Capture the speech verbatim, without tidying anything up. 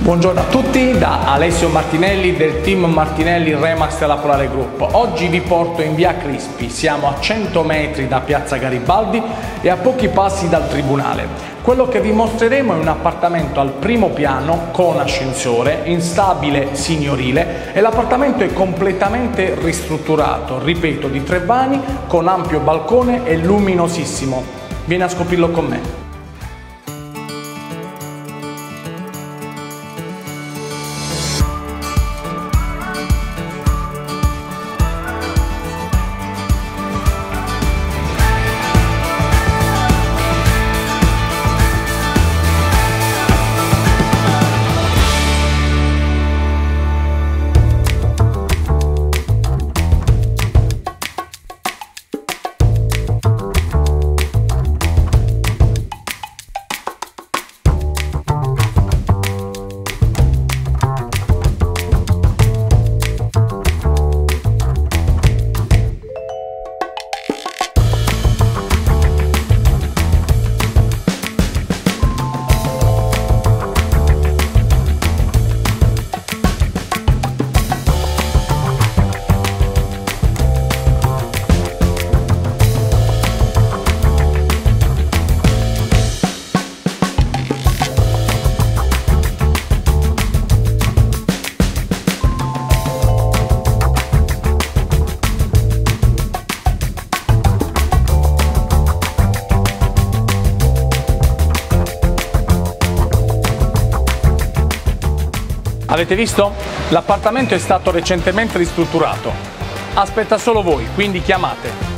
Buongiorno a tutti da Alessio Martinelli del team Martinelli Remax della Polare Group. Oggi vi porto in via Crispi, siamo a cento metri da piazza Garibaldi e a pochi passi dal tribunale. Quello che vi mostreremo è un appartamento al primo piano con ascensore, in stabile signorile, e l'appartamento è completamente ristrutturato, ripeto, di tre vani con ampio balcone e luminosissimo. Vieni a scoprirlo con me. Avete visto? L'appartamento è stato recentemente ristrutturato. Aspetta solo voi, quindi chiamate